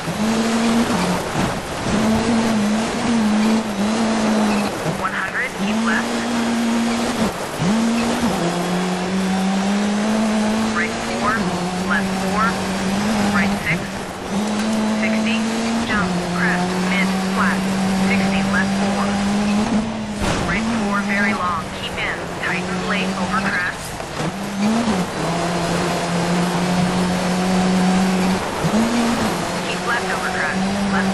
Keep left. Right 4, left 4, right 6, 60, jump, crest, mid, flat, 60, left 4. Right 4, very long, keep in, tighten late over crest. Keep left over crest, left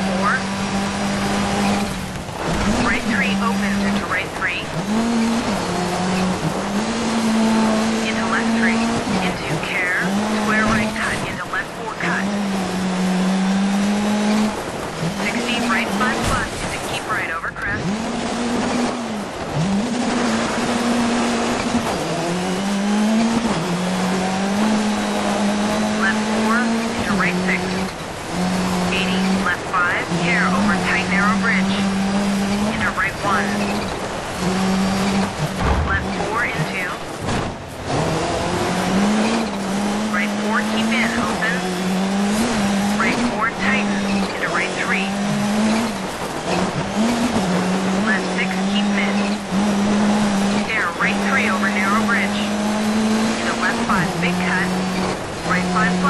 4. Right 3 opens into right 3. Into left 3. Into care. Square right cut into left 4 cut. 60 right 5 plus into keep right over crest. Left 4 into right 6. 80 left 5. Care over tight narrow bridge. Into right 1. Left 4 into. Right 4 keep in, open. Right 4 tighten into right 3. Left 6 keep mid. There, right 3 over narrow bridge. Into left 5 big cut. Right 5